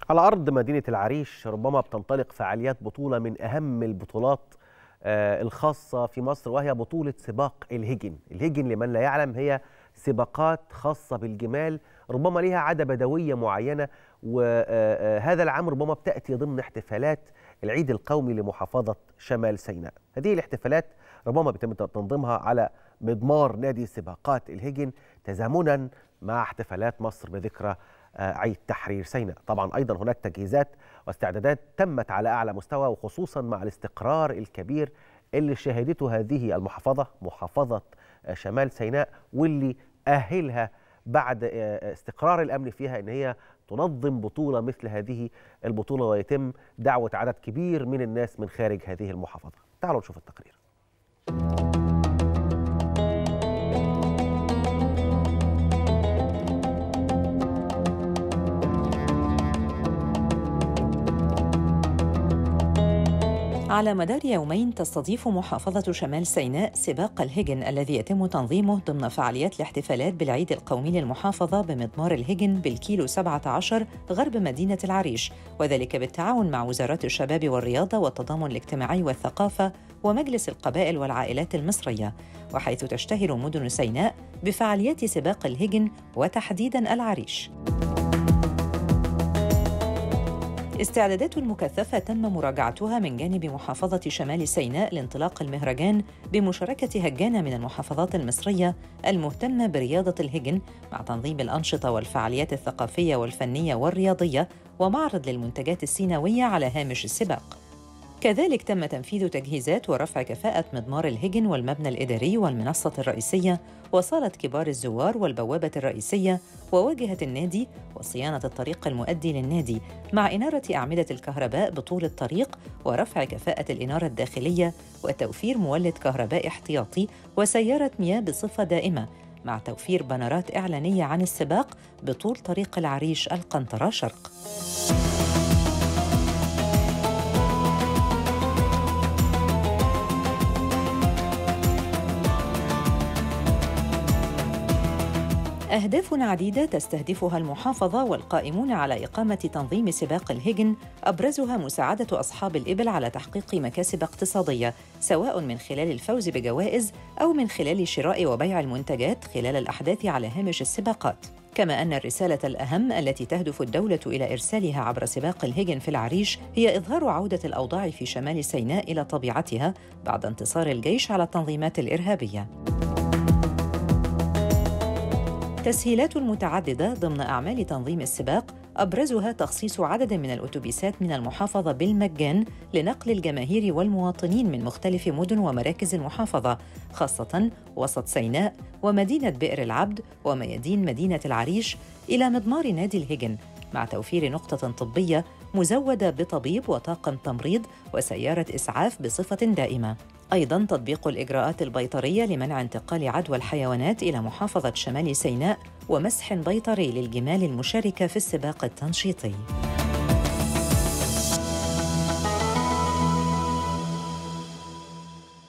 على أرض مدينة العريش ربما بتنطلق فعاليات بطولة من أهم البطولات الخاصة في مصر، وهي بطولة سباق الهجن. الهجن لمن لا يعلم هي سباقات خاصة بالجمال، ربما لها عادة بدوية معينة، وهذا العام ربما بتأتي ضمن احتفالات العيد القومي لمحافظة شمال سيناء. هذه الاحتفالات ربما بيتم تنظيمها على مضمار نادي سباقات الهجن تزامنا مع احتفالات مصر بذكرى عيد تحرير سيناء. طبعا أيضا هناك تجهيزات واستعدادات تمت على أعلى مستوى، وخصوصا مع الاستقرار الكبير اللي شهدته هذه المحافظة، محافظة شمال سيناء، واللي أهلها بعد استقرار الأمن فيها أن هي تنظم بطولة مثل هذه البطولة، ويتم دعوة عدد كبير من الناس من خارج هذه المحافظة. تعالوا نشوف التقرير. على مدار يومين تستضيف محافظة شمال سيناء سباق الهجن الذي يتم تنظيمه ضمن فعاليات الاحتفالات بالعيد القومي للمحافظة بمضمار الهجن بالكيلو 17 غرب مدينة العريش، وذلك بالتعاون مع وزارات الشباب والرياضة والتضامن الاجتماعي والثقافة ومجلس القبائل والعائلات المصرية، وحيث تشتهر مدن سيناء بفعاليات سباق الهجن وتحديداً العريش. استعدادات مكثفة تم مراجعتها من جانب محافظة شمال سيناء لانطلاق المهرجان بمشاركة هجانة من المحافظات المصرية المهتمة برياضة الهجن، مع تنظيم الأنشطة والفعاليات الثقافية والفنية والرياضية ومعرض للمنتجات السيناوية على هامش السباق. كذلك تم تنفيذ تجهيزات ورفع كفاءة مضمار الهجن والمبنى الإداري والمنصة الرئيسية وصالة كبار الزوار والبوابة الرئيسية وواجهة النادي وصيانة الطريق المؤدي للنادي، مع إنارة أعمدة الكهرباء بطول الطريق ورفع كفاءة الإنارة الداخلية وتوفير مولد كهرباء احتياطي وسيارة مياه بصفة دائمة، مع توفير بانرات إعلانية عن السباق بطول طريق العريش القنطرة شرق. أهداف عديدة تستهدفها المحافظة والقائمون على إقامة تنظيم سباق الهجن، أبرزها مساعدة أصحاب الإبل على تحقيق مكاسب اقتصادية، سواء من خلال الفوز بجوائز أو من خلال شراء وبيع المنتجات خلال الأحداث على هامش السباقات. كما أن الرسالة الأهم التي تهدف الدولة إلى إرسالها عبر سباق الهجن في العريش هي إظهار عودة الأوضاع في شمال سيناء إلى طبيعتها بعد انتصار الجيش على التنظيمات الإرهابية. تسهيلات متعددة ضمن أعمال تنظيم السباق، أبرزها تخصيص عدد من الأتوبيسات من المحافظة بالمجان لنقل الجماهير والمواطنين من مختلف مدن ومراكز المحافظة، خاصة وسط سيناء ومدينة بئر العبد وميادين مدينة العريش، إلى مضمار نادي الهجن، مع توفير نقطة طبية مزودة بطبيب وطاقم تمريض وسيارة إسعاف بصفة دائمة. أيضاً تطبيق الإجراءات البيطرية لمنع انتقال عدوى الحيوانات إلى محافظة شمال سيناء، ومسح بيطري للجمال المشاركة في السباق التنشيطي.